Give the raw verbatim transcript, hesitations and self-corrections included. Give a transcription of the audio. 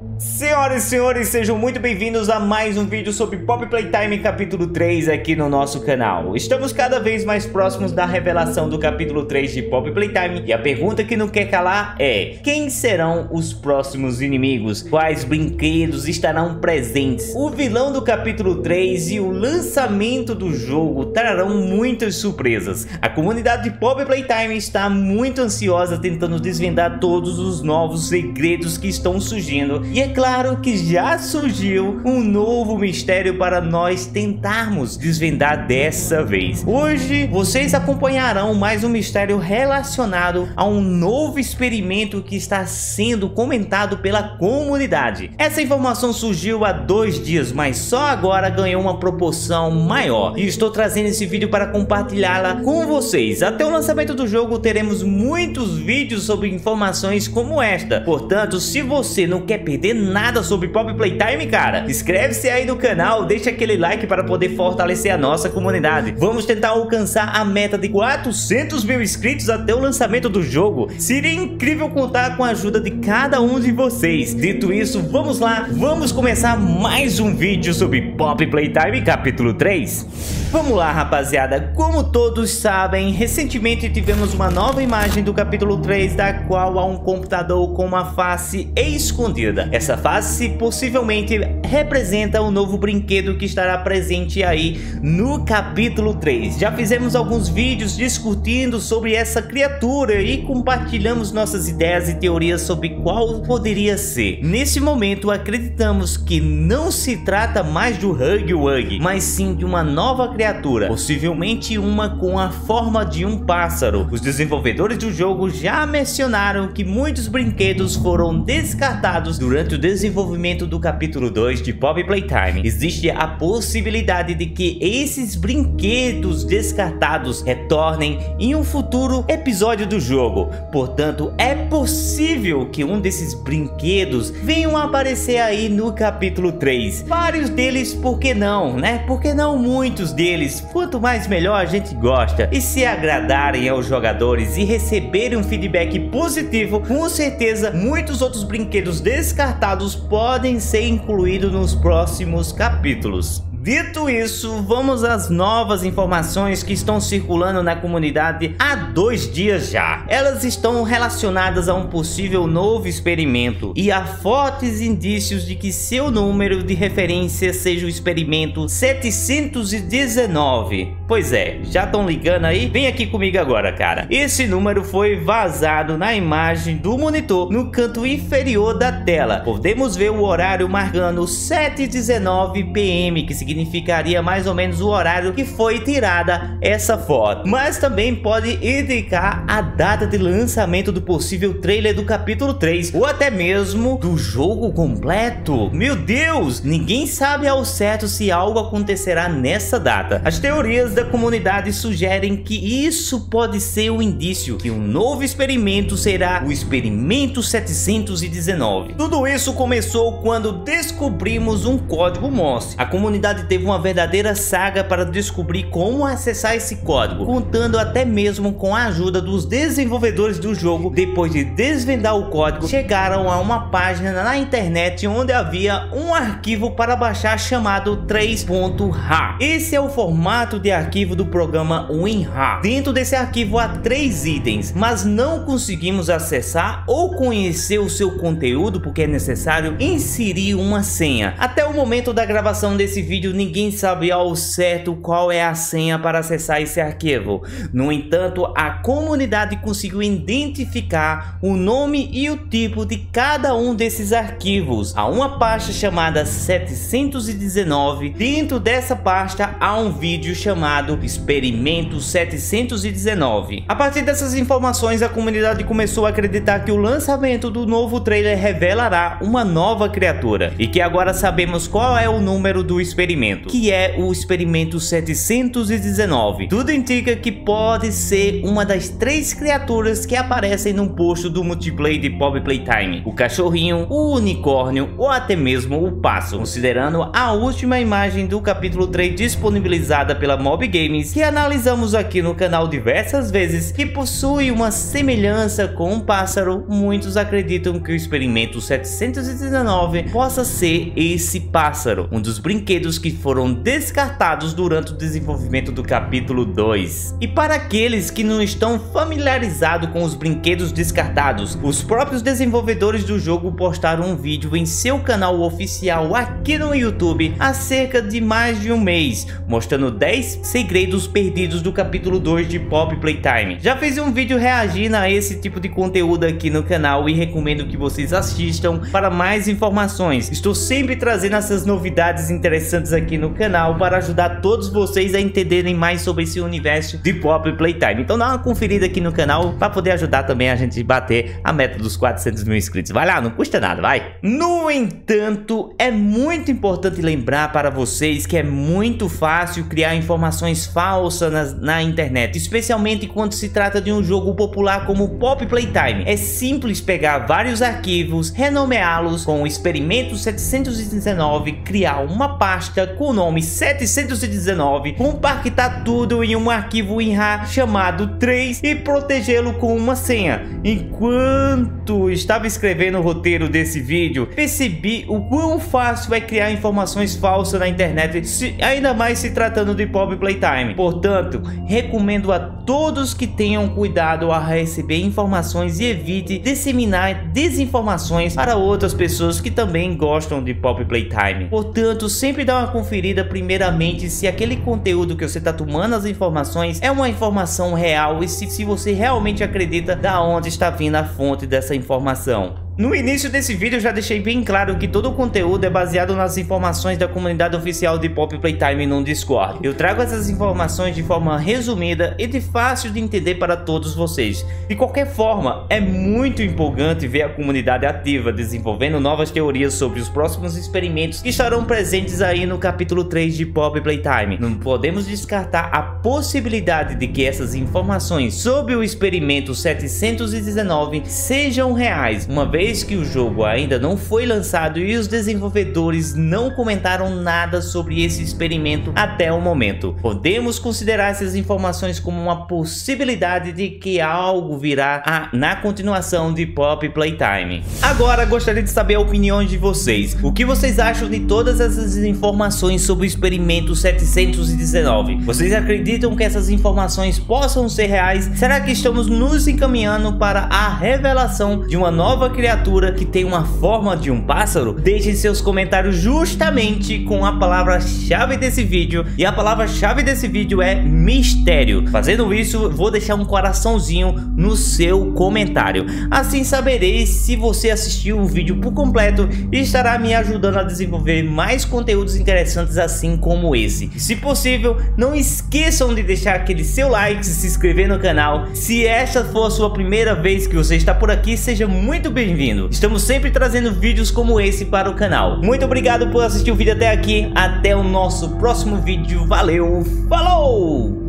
Senhoras e senhores, sejam muito bem-vindos a mais um vídeo sobre Poppy Playtime capítulo três aqui no nosso canal. Estamos cada vez mais próximos da revelação do capítulo três de Poppy Playtime e a pergunta que não quer calar é: quem serão os próximos inimigos? Quais brinquedos estarão presentes? O vilão do capítulo três e o lançamento do jogo trarão muitas surpresas. A comunidade de Poppy Playtime está muito ansiosa tentando desvendar todos os novos segredos que estão surgindo e é claro que já surgiu um novo mistério para nós tentarmos desvendar dessa vez. Hoje vocês acompanharão mais um mistério relacionado a um novo experimento que está sendo comentado pela comunidade. Essa informação surgiu há dois dias, mas só agora ganhou uma proporção maior e estou trazendo esse vídeo para compartilhá-la com vocês. Até o lançamento do jogo teremos muitos vídeos sobre informações como esta, portanto, se você não quer perder nada sobre Poppy Playtime, cara, inscreve-se aí no canal, deixa aquele like para poder fortalecer a nossa comunidade. Vamos tentar alcançar a meta de quatrocentos mil inscritos até o lançamento do jogo. Seria incrível contar com a ajuda de cada um de vocês. Dito isso, vamos lá, vamos começar mais um vídeo sobre Poppy Playtime capítulo três. Vamos lá, rapaziada, como todos sabem, recentemente tivemos uma nova imagem do capítulo três, da qual há um computador com uma face escondida. Essa face possivelmente representa o novo brinquedo que estará presente aí no capítulo três. Já fizemos alguns vídeos discutindo sobre essa criatura e compartilhamos nossas ideias e teorias sobre qual poderia ser. Nesse momento acreditamos que não se trata mais do Huggy Wuggy, mas sim de uma nova criatura, possivelmente uma com a forma de um pássaro. Os desenvolvedores do jogo já mencionaram que muitos brinquedos foram descartados durante o desenvolvimento do capítulo dois de Poppy Playtime. Existe a possibilidade de que esses brinquedos descartados retornem em um futuro episódio do jogo. Portanto, é possível que um desses brinquedos venham a aparecer aí no capítulo três. Vários deles, por que não, né? Por que não muitos deles? Quanto mais melhor, a gente gosta. E se agradarem aos jogadores e receberem um feedback positivo, com certeza muitos outros brinquedos descartados podem ser incluídos nos próximos capítulos. Dito isso, vamos às novas informações que estão circulando na comunidade há dois dias já. Elas estão relacionadas a um possível novo experimento e há fortes indícios de que seu número de referência seja o experimento setecentos e dezenove. Pois é, já estão ligando aí? Vem aqui comigo agora, cara. Esse número foi vazado na imagem do monitor no canto inferior da tela. Podemos ver o horário marcando sete e dezenove p m, que significa significaria mais ou menos o horário que foi tirada essa foto, mas também pode indicar a data de lançamento do possível trailer do capítulo três ou até mesmo do jogo completo. Meu Deus, ninguém sabe ao certo se algo acontecerá nessa data. As teorias da comunidade sugerem que isso pode ser um indício que um novo experimento será o experimento setecentos e dezenove. Tudo isso começou quando descobrimos um código Morse. A comunidade teve uma verdadeira saga para descobrir como acessar esse código, contando até mesmo com a ajuda dos desenvolvedores do jogo. Depois de desvendar o código, chegaram a uma página na internet onde havia um arquivo para baixar chamado três ponto R A W. Esse é o formato de arquivo do programa WinRAR. Dentro desse arquivo há três itens, mas não conseguimos acessar ou conhecer o seu conteúdo porque é necessário inserir uma senha. Até o momento da gravação desse vídeo, ninguém sabe ao certo qual é a senha para acessar esse arquivo. No entanto, a comunidade conseguiu identificar o nome e o tipo de cada um desses arquivos. Há uma pasta chamada setecentos e dezenove. Dentro dessa pasta há um vídeo chamado Experimento setecentos e dezenove. A partir dessas informações, a comunidade começou a acreditar que o lançamento do novo trailer revelará uma nova criatura e que agora sabemos qual é o número do experimento, que é o experimento setecentos e dezenove. Tudo indica que pode ser uma das três criaturas que aparecem no post do multiplayer de Poppy Playtime: o cachorrinho, o unicórnio ou até mesmo o pássaro. Considerando a última imagem do capítulo três disponibilizada pela Mob Pop Games, que analisamos aqui no canal diversas vezes, que possui uma semelhança com um pássaro. Muitos acreditam que o experimento setecentos e dezenove possa ser esse pássaro, um dos brinquedos que foram descartados durante o desenvolvimento do capítulo dois. E para aqueles que não estão familiarizados com os brinquedos descartados, os próprios desenvolvedores do jogo postaram um vídeo em seu canal oficial aqui no YouTube há cerca de mais de um mês, mostrando dez segredos perdidos do capítulo dois de Pop Playtime. Já fiz um vídeo reagindo a esse tipo de conteúdo aqui no canal e recomendo que vocês assistam para mais informações. Estou sempre trazendo essas novidades interessantes aqui no canal para ajudar todos vocês a entenderem mais sobre esse universo de Pop Playtime. Então dá uma conferida aqui no canal para poder ajudar também a gente a bater a meta dos quatrocentos mil inscritos. Vai lá, não custa nada, vai. No entanto, é muito importante lembrar para vocês que é muito fácil criar informações falsas na, na internet, especialmente quando se trata de um jogo popular como Pop Playtime. É simples pegar vários arquivos, renomeá-los com o experimento setecentos e dezenove, criar uma pasta com o nome setecentos e dezenove, compactar tudo em um arquivo I N R A chamado três e protegê-lo com uma senha. Enquanto estava escrevendo o roteiro desse vídeo, percebi o quão fácil é criar informações falsas na internet, se, ainda mais se tratando de Pop Playtime. Portanto, recomendo a todos que tenham cuidado a receber informações e evite disseminar desinformações para outras pessoas que também gostam de Pop Playtime. Portanto, sempre dá uma conferida primeiramente se aquele conteúdo que você está tomando as informações é uma informação real e se, se você realmente acredita da onde está vindo a fonte dessa informação. No início desse vídeo eu já deixei bem claro que todo o conteúdo é baseado nas informações da comunidade oficial de Pop Playtime no Discord. Eu trago essas informações de forma resumida e de fácil de entender para todos vocês. De qualquer forma, é muito empolgante ver a comunidade ativa desenvolvendo novas teorias sobre os próximos experimentos que estarão presentes aí no capítulo três de Pop Playtime. Não podemos descartar a possibilidade de que essas informações sobre o experimento setecentos e dezenove sejam reais, uma vez que o jogo ainda não foi lançado e os desenvolvedores não comentaram nada sobre esse experimento até o momento. Podemos considerar essas informações como uma possibilidade de que algo virá a, na continuação de Pop Playtime. Agora gostaria de saber a opinião de vocês. O que vocês acham de todas essas informações sobre o experimento setecentos e dezenove? Vocês acreditam que essas informações possam ser reais? Será que estamos nos encaminhando para a revelação de uma nova criatura que tem uma forma de um pássaro? Deixem seus comentários justamente com a palavra-chave desse vídeo, e a palavra-chave desse vídeo é mistério. Fazendo isso, vou deixar um coraçãozinho no seu comentário. Assim saberei se você assistiu o vídeo por completo e estará me ajudando a desenvolver mais conteúdos interessantes assim como esse. Se possível, não esqueçam de deixar aquele seu like, se inscrever no canal. Se esta for a sua primeira vez que você está por aqui, seja muito bem-vindo. Estamos sempre trazendo vídeos como esse para o canal. Muito obrigado por assistir o vídeo até aqui. Até o nosso próximo vídeo. Valeu, falou!